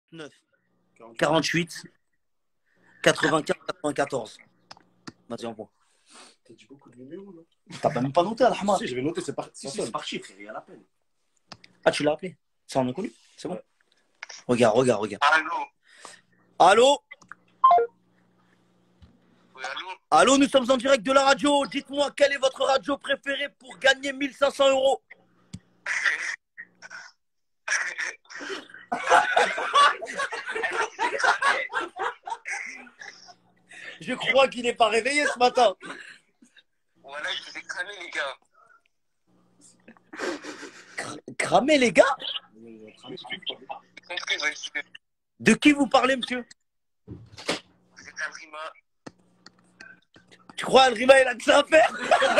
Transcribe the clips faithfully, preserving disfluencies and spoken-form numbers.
neuf, quarante-huit, quatre-vingt-quinze, quatre-vingt-quatorze. Vas-y, envoie. T'as dit beaucoup de numéros, là. T'as pas même pas noté, Alhamad. Si, je vais noter, c'est par... Si, si, si, c'est par chiffre, il y a la peine. Ah, tu l'as appelé? Ça en est connu? C'est bon? Regarde, regarde, regarde. Allô? Allô? Oui, allô? Allô, nous sommes en direct de la radio. Dites-moi, quelle est votre radio préférée pour gagner mille cinq cents euros? Je crois qu'il n'est pas réveillé ce matin. Voilà, je vous ai cramé, les gars. Cramé, les gars? J'ai compris, vas-y. De qui vous parlez, monsieur? Vous êtes un rima. Tu crois Al-Rima, il a que ça à faire?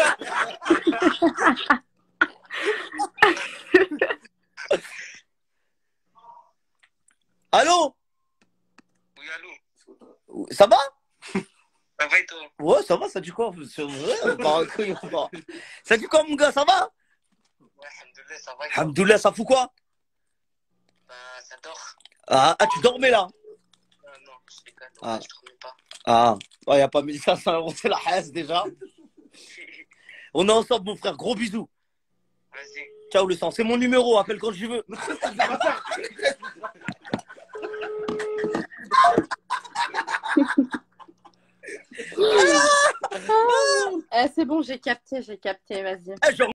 Allô? Oui, allô? Ça va? Ça va et toi? Ouais, ça va, ça dit quoi? C'est vrai, on part en couille, on part. Ça dit quoi, mon gars, ça va? Ouais, alhamdoulilah, ça va et toi? Alhamdoulilah, ça fout quoi? Bah, ça dort. Ah, ah, tu dormais là? Non, non, je déconne, Ah. je dormais pas. Ah, il n'y a pas mille cinq cents euros, c'est la haisse déjà. On est ensemble, mon frère, gros bisous. Vas-y. Ciao le sang, c'est mon numéro, appelle quand tu veux. Eh, c'est bon, j'ai capté, j'ai capté, vas-y. Eh, je